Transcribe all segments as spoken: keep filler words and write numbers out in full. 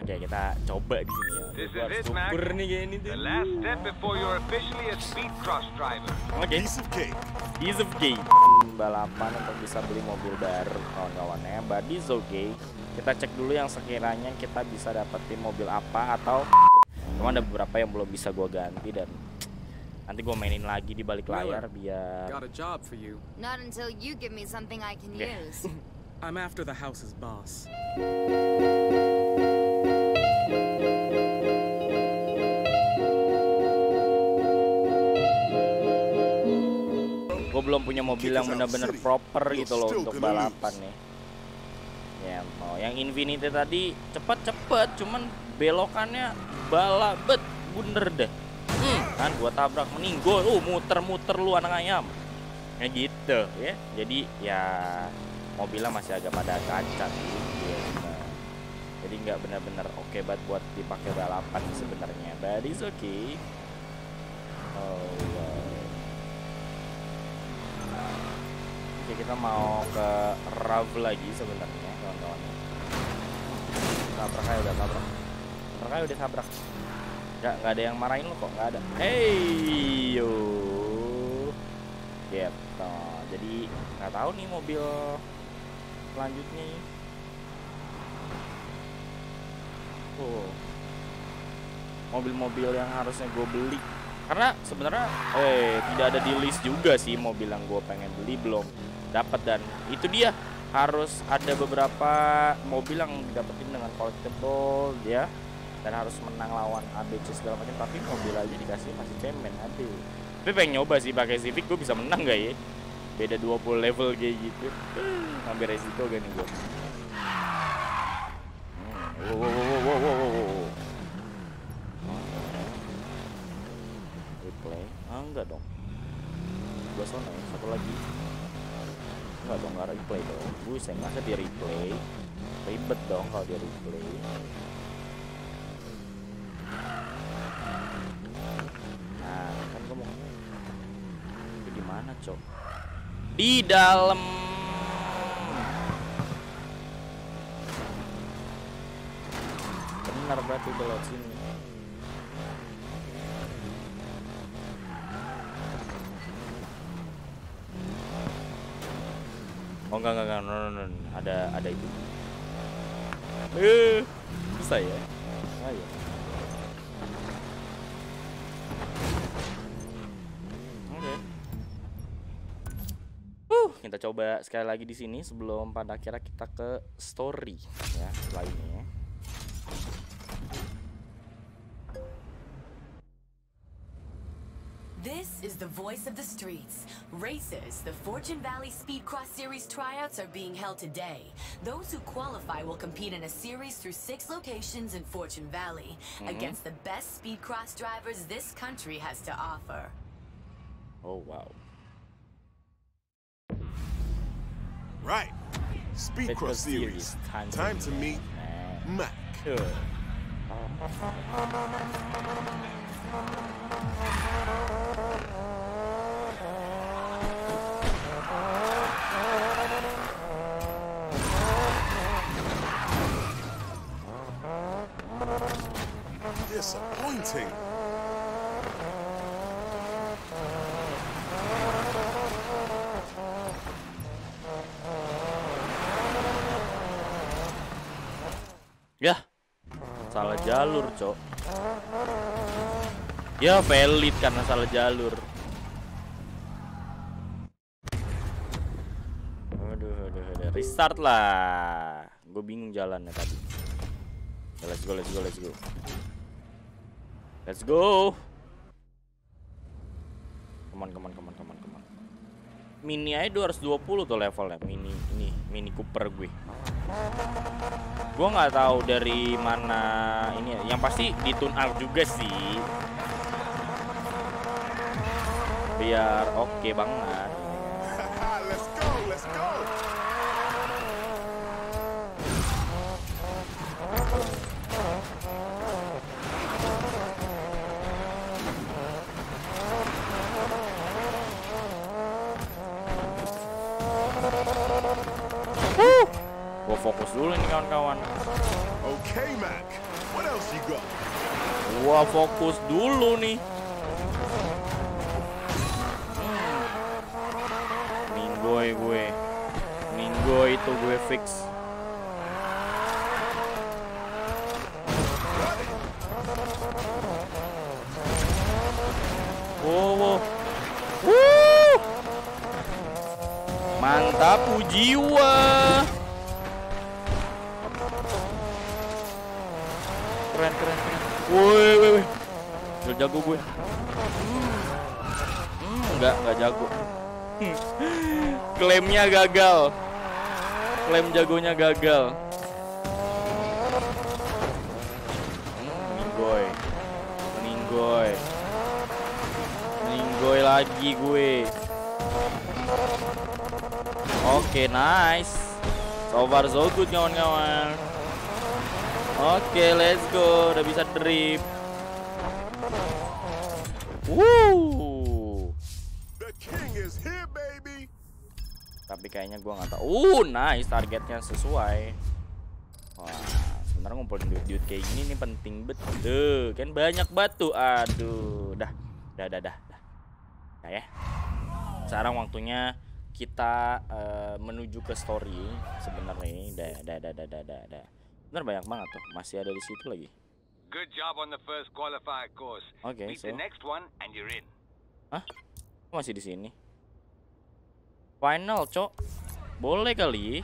Oke, kita coba di sini ya. This Gua is harus it, Mac. super nih kayak ini tuh. The last step before you're officially a speed cross driver. Oke. Piece of cake. Piece of cake. Balapan untuk bisa beli mobil baru kawan-kawannya. But it's okay. Kita cek dulu yang sekiranya kita bisa dapetin mobil apa atau cuma ada beberapa yang belum bisa gua ganti dan nanti gua mainin lagi di balik layar biar. Got a job for you. Not until you give me something I can Yeah. use. I'm after the house's boss. Gue belum punya mobil yang benar-benar proper gitu loh untuk balapan nih. Ya mau yang Infinity tadi cepet-cepet, cuman belokannya bala bet bunder deh. Hmm, kan gua tabrak meninggal, uh muter-muter lu anak ayam. Kayak gitu ya. Jadi ya mobilnya masih agak pada kacat gitu. Nah, jadi nggak benar-benar oke okay banget buat dipakai balapan sebenarnya. But it's okay. Oh, wow. Oke, kita mau ke Rav lagi sebenarnya kawan-kawan. Tabrak aja udah tabrak. Tabrak aja udah tabrak. Nggak, nggak ada yang marahin lo kok, nggak ada. Hey yo. Gitu. Jadi nggak tahu nih mobil selanjutnya. Oh. Mobil-mobil yang harusnya gue beli. Karena sebenarnya eh tidak ada di list juga sih mobil yang gue pengen beli, belum dapat. Dan itu dia, harus ada beberapa mobil yang didapetin dengan collectible ya, dan harus menang lawan A B C segala macam. Tapi mobil aja dikasih masih cemen, aduh. Tapi pengen nyoba sih pakai Civic, gue bisa menang gak ya? Beda dua puluh level kayak gitu. Ngambil resiko gak nih gue? Hmm. Wow, wow, wow, wow, wow, wow. Replay? Ah, enggak dong. Gua sono ya, satu lagi. Enggak dong, enggak replay dong. Buset, masa dia replay? Ribet dong kalau dia replay. Nah, kan gua mau itu di mana, Cok? Di dalam. Benar berarti udah lewat sini. Oh enggak enggak enggak, no, no, no, no. ada ada itu. Eh, bisa ya? Ayo. Oke. Uh, kita coba sekali lagi di sini sebelum pada akhirnya kita ke story ya, setelah ini ya. This is the voice of the streets. Racers, the Fortune Valley Speed Cross Series tryouts are being held today. Those who qualify will compete in a series through six locations in Fortune Valley mm-hmm. against the best speed cross drivers this country has to offer. Oh, wow. Right. Speed Cross Series. Time, Time to meet Mac. Cool. Disappointing. Ya, salah jalur, Cok. Ya, valid karena salah jalur. Aduh, aduh, aduh. Restart lah. Gue bingung jalannya tadi. Let's go, let's go, let's go. Let's go. Come on, come on, come on, come on, come on. Mini aja dua ratus dua puluh tuh levelnya. Mini ini, Mini Cooper gue. Gue nggak tahu dari mana ini. Yang pasti di tune up juga sih. Biar oke okay banget. Let's go, let's go. Gue fokus dulu nih kawan-kawan. Okay, Mac. you go. Gua fokus dulu nih. Ninggoy gue. Ninggoy itu gue fix. Wow, wow. Wuh. Mantap jiwa. Keren, keren, keren. Woi, woi, woi. Udah jago gue. Hmm, enggak, enggak jago. Klaimnya gagal. Klaim jagonya gagal. Meninggoy. Meninggoy. Meninggoy lagi gue. Oke, nice. So far so good kawan-kawan. Oke, let's go. Udah bisa drip. Woo. The king is here, baby. Tapi kayaknya gua nggak tahu. Uh, nice, targetnya sesuai. Wah, sebenarnya ngumpulin duit-duit kayak gini nih penting betul. Kan banyak batu. Aduh, dah, dah, dah, dah, dah. Nah ya. Sekarang waktunya kita uh, menuju ke story sebenarnya. Dah, dah, dah, dah, dah, dah, dah. Bener banyak banget tuh, masih ada di situ lagi. Good job on the first qualifier course. Okay, Beat so the next one and you're in. Hah? Masih di sini? Final, cok. Boleh kali.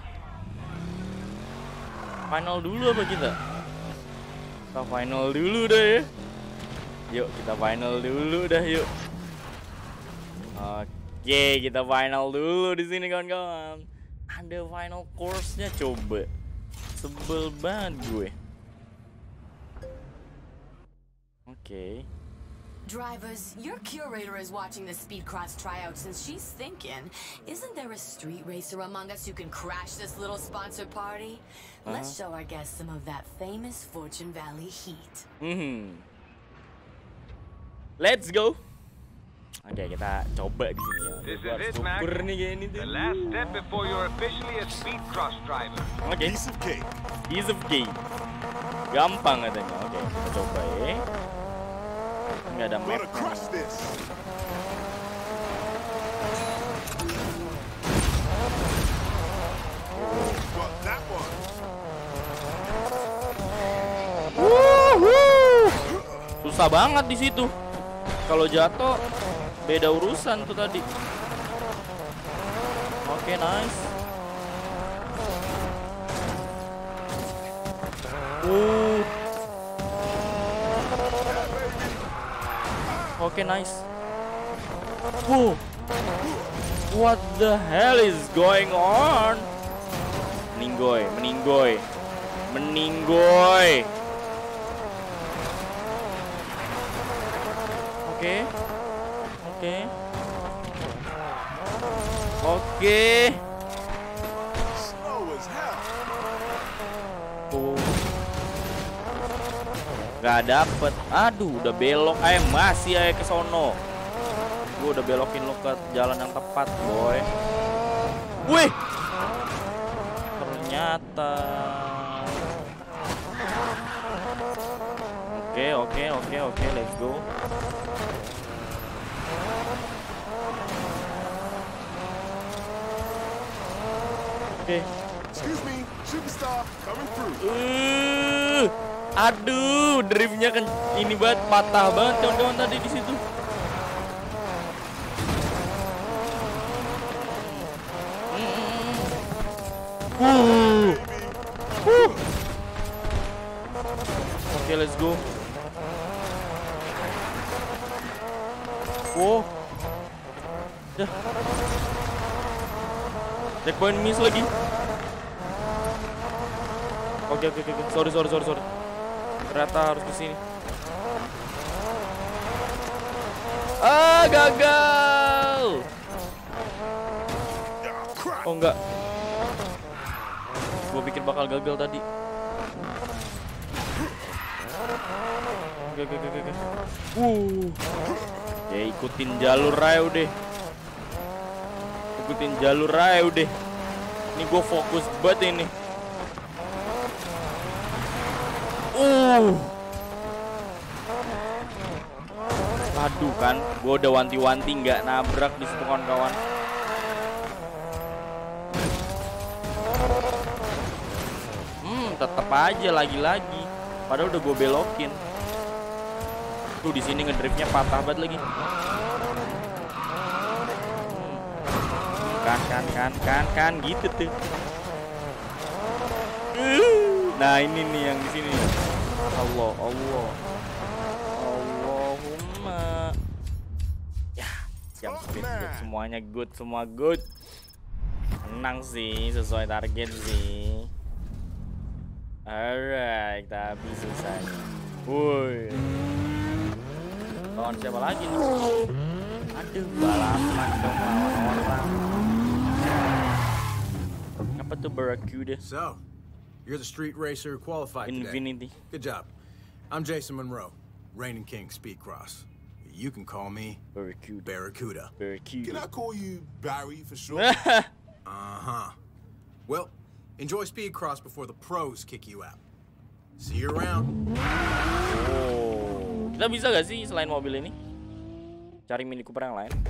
Final dulu apa kita? Kita final dulu dah ya. Yuk, kita final dulu dah yuk. Oke, kita final dulu di sini kawan-kawan. Ada final course-nya coba. Sebel banget gue. Oke. Okay. Drivers, your curator is watching the Speedcross tryouts and she's thinking, isn't there a street racer among us who can crash this little sponsored party? Uh-huh. Let's show our guests some of that famous Fortune Valley heat. Mm-hmm. Let's go. Oke, kita coba di sini ya. This is it, Mac. The last step before you're officially a Speedcross driver. Oke. Okay. Piece of cake. Piece of cake. Gampang katanya. Oke, okay, kita coba ya. Nggak ada map. Wuh, susah banget di situ. Kalau jatuh beda urusan tuh tadi. Oke, okay, nice. Uh. Oke, okay, nice. Whoa. What the hell is going on? Meninggoy, meninggoy, meninggoy. Oke, okay. oke, okay. oke. Okay. Oh. Gak dapet. Aduh, udah belok. Ayo masih aja ke sono. Gue udah belokin lo ke jalan yang tepat, boy. Wih. Ternyata. Oke, oke, oke, oke. Let's go. Oke. Excuse me, superstar coming through. Uh. Aduh, driftnya kan ini banget, patah banget kawan-kawan tadi di situ. Uh. Uh. Oke, okay, let's go. Wow. Dah. Checkpoint miss lagi. Oke, okay, oke, okay, oke. Okay. Sorry, sorry, sorry, sorry. Ternyata harus ke sini. Ah, gagal. Oh enggak. Gue pikir bakal gagal tadi. Oke, oke, oke, oke. Uh. Ya ikutin jalur aja udah. Ikutin jalur aja udah. Ini gue fokus banget ini. Uh. Waduh kan, gue udah wanti-wanti nggak nabrak di situ kawan-kawan. Hmm, tetep aja lagi-lagi. Padahal udah gue belokin. Tuh di sini ngedriftnya patah banget lagi. Kan kan kan kan kan gitu tuh. Nah ini nih yang di sini. Allah Allah. Allahumma. Ya, siap speed good semuanya good, semua good. Menang sih sesuai target sih. Alright, tapi susah. Woi. Lawan siapa lagi nih? Aduh, balapan dong lawan orang. Apa tuh Barracuda? So, you're the street racer who qualified Infinity. today. Good job. I'm Jason Monroe, Reigning King Speedcross. You can call me Barracuda. Barracuda. Barracuda. Can I call you Barry for short? Uh-huh. Well, enjoy Speedcross before the pros kick you out. See you around. Oh, kita bisa gak sih selain mobil ini cari Mini Cooper yang lain?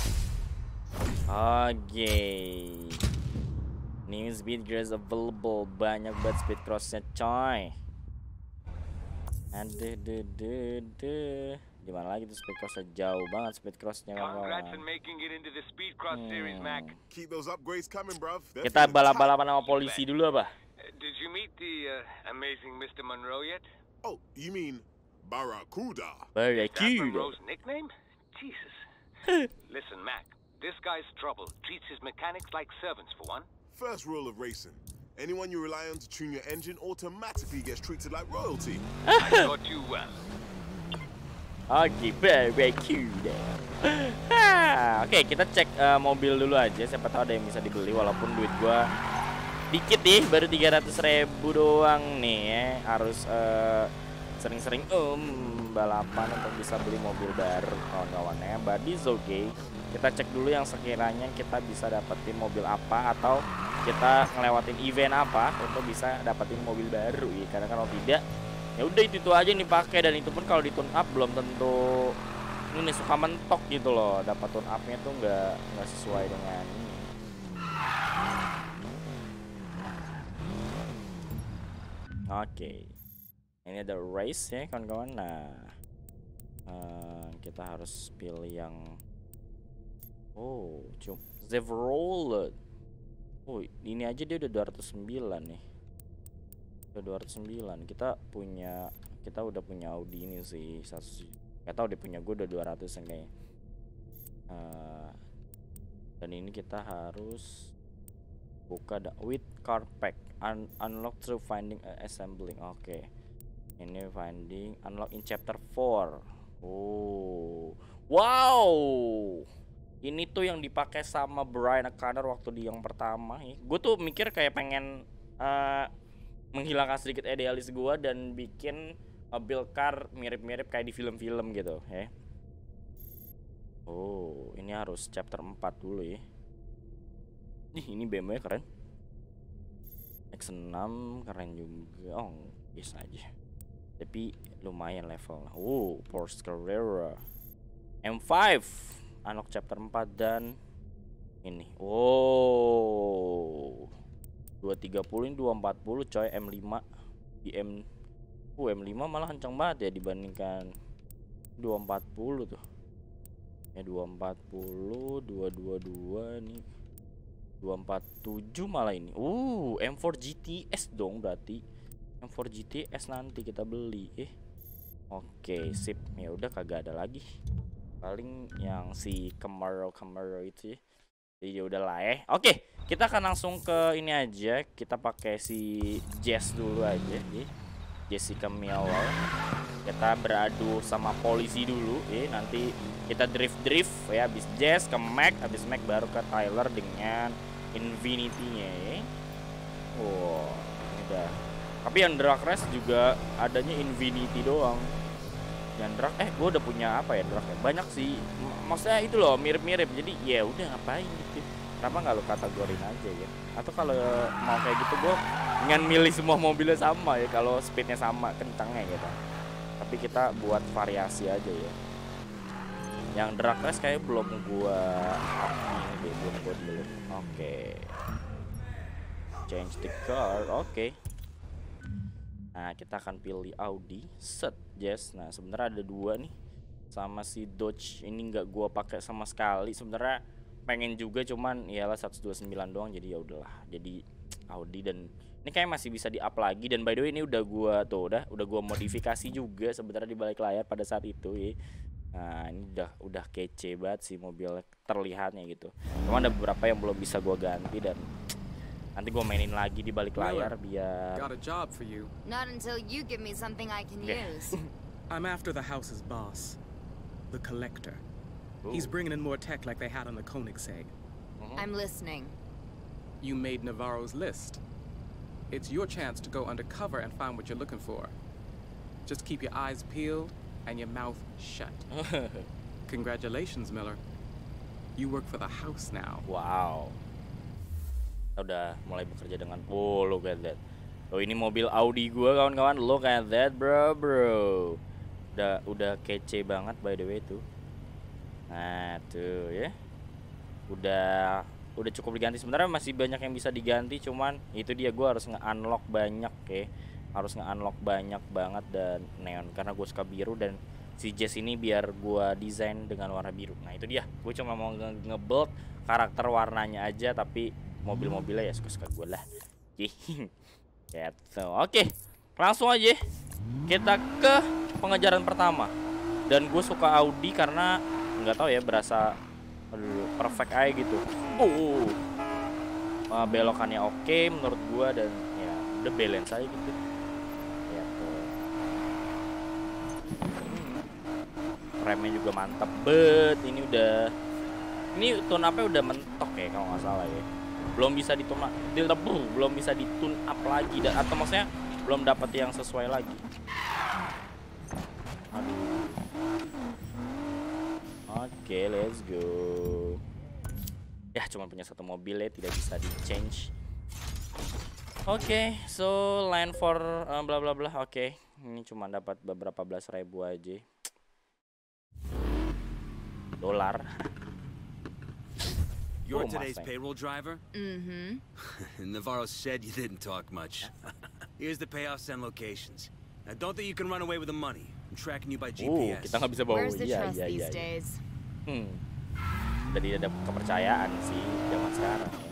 Oke. Okay. New Speedcross available, banyak banget Speedcrossnya coy. Aduh, duh, duh, duh. Di mana lagi tuh Speedcrossnya? Jauh banget Speedcrossnya. Congrats on making it into the Speedcross series, Mac. Keep those upgrades coming, bruv. They're Kita from the top. balap-balapan sama polisi dulu apa? Uh, Did you meet the uh, amazing Mister Monroe yet? Oh, you mean Barracuda? That's Barracuda. Monroe's nickname? Jesus. Listen, Mac, this guy's trouble. Treats his mechanics like servants, for one. First rule of racing. Anyone you rely on to tune your engine automatically gets treated like royalty. I taught you well. Oke, Barracuda. Ah, Oke, kita cek uh, mobil dulu aja. Siapa tahu ada yang bisa dibeli walaupun duit gua dikit nih, baru tiga ratus ribu doang nih ya. Harus sering-sering uh, um, balapan untuk bisa beli mobil baru kawan-kawannya. But it's okay. Kita cek dulu yang sekiranya kita bisa dapetin mobil apa atau kita ngelewatin event apa untuk bisa dapetin mobil baru ya. Karena kalau tidak ya udah itu itu aja nih pakai, dan itu pun kalau di tune up belum tentu ini suka mentok gitu loh. Dapat tune upnya tuh nggak nggak sesuai dengan ini. Oke, okay. Ini ada race ya kawan-kawan. Nah, uh, kita harus pilih yang oh cum Chevrolet. Oh ini aja dia udah dua ratus sembilan nih. Dua ratus sembilan. Kita punya kita udah punya Audi ini sih satu. Gak tau dia punya gue udah dua ratus kayaknya. Uh, dan ini kita harus buka da with car pack un unlock through finding uh, assembling. Oke. Okay. Ini finding unlock in chapter four. Oh. Wow. Ini tuh yang dipakai sama Brian O'Connor waktu di yang pertama ya. Gue tuh mikir kayak pengen uh, menghilangkan sedikit idealis gua dan bikin mobil car mirip-mirip kayak di film-film gitu ya. Oh, ini harus chapter empat dulu ya. Ih, ini B M W keren. X enam keren juga. Oh, yes aja. Tapi lumayan level. Oh, Porsche Carrera M five unlock chapter empat dan ini. Oh. dua tiga puluh ini dua empat puluh coy, M lima di M uh, M lima malah kencang banget ya dibandingkan dua empat puluh tuh ya. Dua empat puluh, dua dua dua nih, dua empat tujuh malah ini. Uh M empat G T S dong berarti. M empat G T S nanti kita beli eh. Oke sip, ya udah kagak ada lagi paling yang si Camaro Camaro itu ya. Jadi udah lah eh. Oke, kita akan langsung ke ini aja. Kita pakai si Jess dulu aja, ya. Jessica Miller. Kita beradu sama polisi dulu, ya. Nanti kita drift-drift ya. Habis Jess ke Mac, habis Mac baru ke Tyler dengan Infinity-nya, ya. Wow, ini udah. Tapi yang drag race juga adanya Infinity doang. Yang drag eh gue udah punya apa ya drag ya? Banyak sih. Maksudnya itu loh mirip-mirip. Jadi ya udah ngapain gitu. Kenapa nggak lo kategorin aja ya? Atau kalau mau kayak gitu gue dengan milih semua mobilnya sama ya, kalau speednya sama kencangnya gitu. Tapi kita buat variasi aja ya. Yang drag race kayak belum gua ini deh, belum gua dulu. Oke. Change the car. Oke. Nah, kita akan pilih Audi. Set, yes. Nah, sebenarnya ada dua nih. Sama si Dodge ini nggak gua pakai sama sekali. Sebenarnya pengen juga, cuman iyalah seratus dua puluh sembilan doang, jadi ya udahlah. Jadi Audi, dan ini kayak masih bisa di up lagi. Dan by the way ini udah gua tuh udah udah gua modifikasi juga sebenarnya di balik layar pada saat itu ya. Nah, ini udah udah kece banget sih mobil terlihatnya gitu. Cuma ada beberapa yang belum bisa gua ganti, dan nanti gua mainin lagi di balik layar biar. Got a job for you. Not until you give me something I can Okay. use. I'm after the house's boss, the Collector. He's bringing in more tech like they had on the Koenigsegg. I'm listening. You made Navarro's list. It's your chance to go undercover and find what you're looking for. Just keep your eyes peeled and your mouth shut. Congratulations, Miller. You work for the house now. Wow. Kita udah mulai bekerja dengan, oh look at that. Oh, ini mobil Audi gua kawan-kawan, look at that bro bro. Udah udah kece banget by the way tuh. Nah tuh ya. Udah udah cukup diganti. Sebenarnya masih banyak yang bisa diganti, cuman itu dia, gua harus nge-unlock banyak ya. Harus nge-unlock banyak banget dan neon karena gue suka biru, dan si Jazz ini biar gua desain dengan warna biru. Nah itu dia, gue cuma mau nge-build karakter warnanya aja, tapi mobil-mobilnya ya suka-suka gue lah. Gitu. Oke, langsung aja kita ke pengejaran pertama. Dan gue suka Audi karena nggak tahu ya, berasa aduh, perfect aja gitu. Oh, uh, belokannya oke menurut gue, dan ya udah balance aja gitu. Ya tuh. Remnya juga mantep bet. Ini udah, ini tune up-nya udah mentok ya kalau nggak salah ya. Belum bisa ditune up, belum bisa ditune up lagi, dan atau maksudnya belum dapat yang sesuai lagi. Aduh. Oke, okay, let's go. Ya, cuma punya satu mobil ya, tidak bisa di change. Oke, okay, so line for uh, bla bla bla. Oke, okay. Ini cuma dapat beberapa belas ribu aja. Dolar. You're Oh, today's Mustang. payroll driver? Mm-hmm. Navarro said you didn't talk much. Here's the payoffs and locations. Now don't think you can run away with the money. I'm tracking you by G P S. Uh, kita nggak bisa bawa. Where's the Iya, trust iya, these iya. days? Hmm. Jadi ada kepercayaan sih zaman sekarang ya.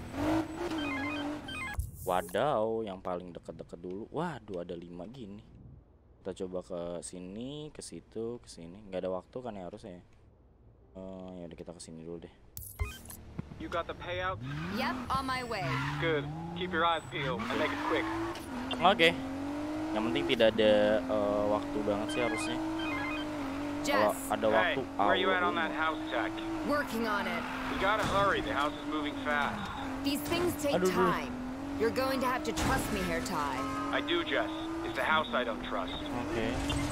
Wadaw, yang paling deket-deket dulu. Waduh, ada lima gini. Kita coba ke sini, ke situ, ke sini. Nggak ada waktu kan ya harusnya. Uh, ya udah kita ke sini dulu deh. You got the payout? Yep, on my way. Good. Keep your eyes peeled and make it quick. Oke. Okay. Yang penting tidak ada uh, waktu banget sih harusnya. Kalau Jess, ada waktu, Hey, where you at on Allah. that house tech? working on it. We gotta hurry. The house is moving fast. These things take Aduh, aduh. time. You're going to have to trust me here, Ty. I do, Jess. It's the house I don't trust. Oke.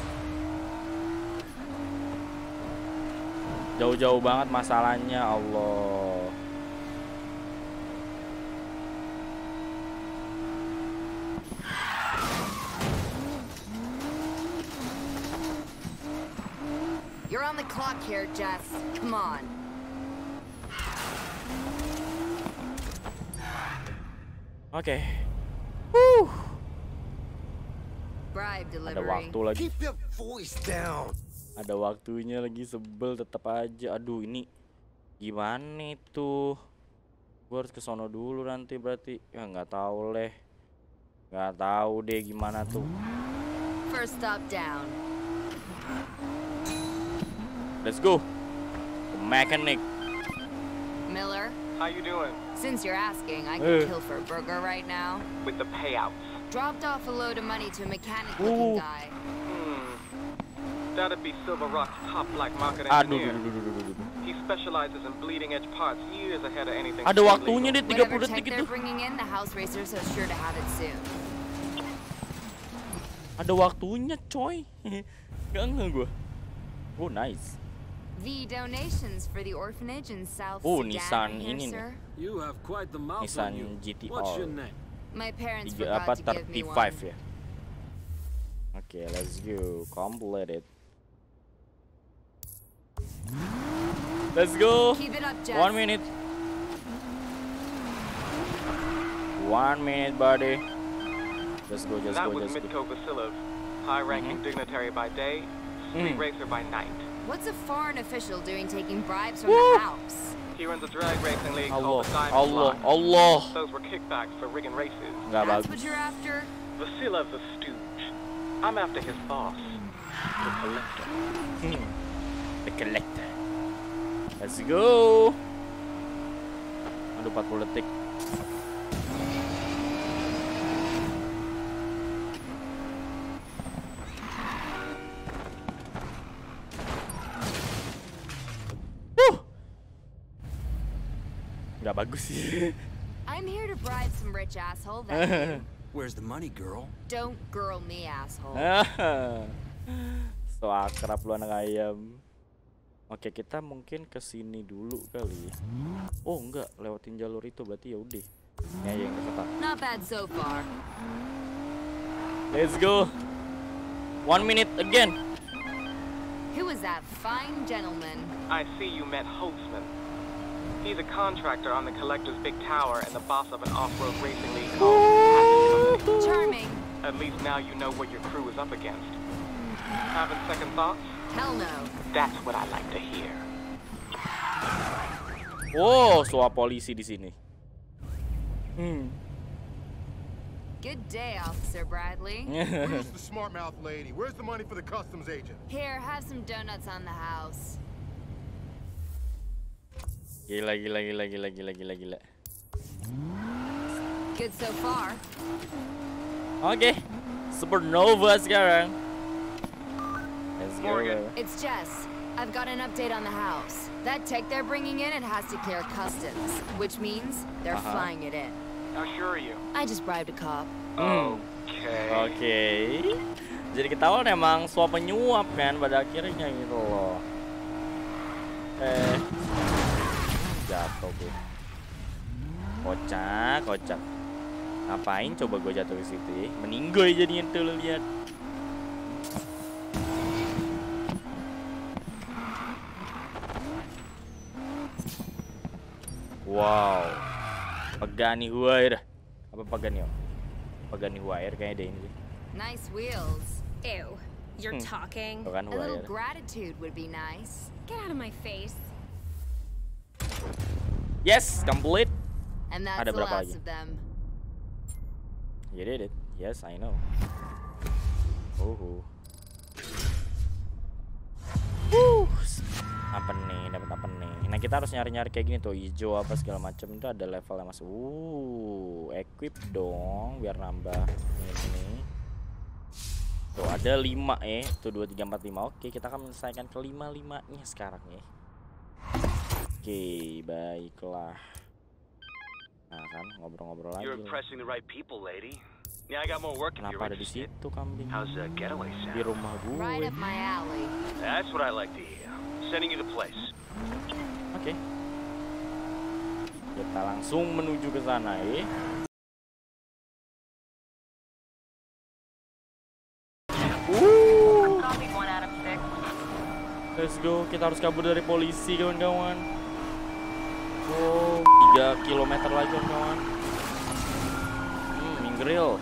Jauh-jauh banget masalahnya, Allah. You're on the clock here, Jess. Come on. Oke. Wuh. Bribe Ada delivery. waktu lagi. Keep your voice down. Ada waktunya lagi, sebel tetap aja. Aduh, ini gimana itu? Gue harus ke sono dulu nanti berarti. Ya nggak tahu leh. Nggak tahu deh gimana tuh. First stop down. Let's go. The mechanic. Miller, How you doing? since you're asking, I Eh. could kill for a burger right now. With the payouts. Dropped off a load of money to a mechanic-looking Ooh. guy. Hmm. That'd be Silver Rock's top black market Aduh, engineer. duh, duh, duh, duh, duh, duh. He specializes in bleeding edge parts years ahead of anything. Ada street waktunya legal. deh, tiga Whatever puluh tech detik they're itu. bringing in, the house racers are sure to have it soon. Ada waktunya, coy. Gak nge gue. Oh, nice. The donations for the orphanage in South Oh, Sudan Nissan are here, ini nih. sir. You have quite the mouth Nissan on you. G T What's R. your name? My parents Tiga apa forgot to give me thirty-five one. ya. Oke, let's go. Complete it. Let's go. Keep it up, Jess. One minute. One minute, buddy. Just go, just that go, was just Mitko go. Vasilov, high-ranking Mm-hmm. dignitary by day, street Mm. racer by night. What's a foreign official doing taking bribes from Woo! the house? He runs a drag racing league Allah, called the Diamond Allah, Line. Allah. Those were kickbacks for rigging races. Nggak That's bagus. what you're after? Vasilov's a stooge. I'm after his boss, the collector. Hmm. The collector. Let's go. Aduh, empat puluh detik. Wuh. Nggak bagus sih. I'm here to bribe some rich asshole. That Where's the money, girl? don't girl me, asshole. So akrab lu anak ayam. Oke, kita mungkin ke sini dulu kali. Oh, enggak, lewatin jalur itu berarti ya udah. Ya yang dekat. Not bad so far. Let's go. One minute again. Who was that fine gentleman? I see you met Holtzman. He's a contractor on the Collector's big tower and the boss of an off-road racing league called Hatchet. Charming. At least now you know what your crew is up against. Having second thoughts? Hell no. That's what I like to hear. Oh, soal polisi di sini. Hmm. Good day, Officer Bradley. Where's the smart mouth lady? Where's the money for the customs agent? Here, have some donuts on the house. Gila, gila, gila, gila, gila, gila, gila. Good so far. Oke, Supernova sekarang. Let's go. Morgan. It's Jess. I've got an update on the house. That tech they're bringing in, it has to clear customs, which means they're Uh-huh. flying it in. How sure are you? I just bribed a cop. Okay. Oke. Jadi ketahuan emang suap penyuap kan pada akhirnya gitu loh. Eh. Jatuh gue. Kocak, kocak. Ngapain coba gue jatuh ke situ ya? Meninggoy jadinya tuh lo lihat. Wow. Pagani Huayra. Apa Pagani? Pagani Huayra kayaknya deh ini. Nice wheels. Ew, you're Hmm. talking. Bukan A little Huayra. gratitude would be nice. Get out of my face. Yes, complete. And that's Ada the berapa last lagi? of them. You did it. Yes, I know. Oh. Wuh. Apa nih? Dapat apa nih? Nah, kita harus nyari-nyari kayak gini tuh, hijau apa segala macam itu ada levelnya Mas. Uh, equip dong biar nambah ini. Tuh ada lima eh, tuh dua tiga empat lima. Oke, kita akan menyelesaikan kelima-limanya sekarang ya. Oke, baiklah. Nah kan, ngobrol-ngobrol lagi. You're impressing the right people, lady. Yeah, I got more work if you're Kenapa ada di interested. situ kambing? How's the getaway sound? Di rumah gue. Right up my alley. That's what I like to hear. Sending you the place. Oke. Kita langsung menuju ke sana ya. Uh. Let's go, kita harus kabur dari polisi kawan-kawan. Oh, tiga kilometer lagi kawan-kawan. Hmm, minggiril.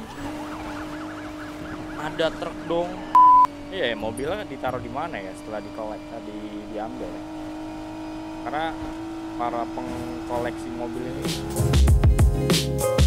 Ada truk dong. Iya, mobilnya ditaruh di mana ya setelah dikolek tadi diambil ya? Karena para pengkoleksi mobil ini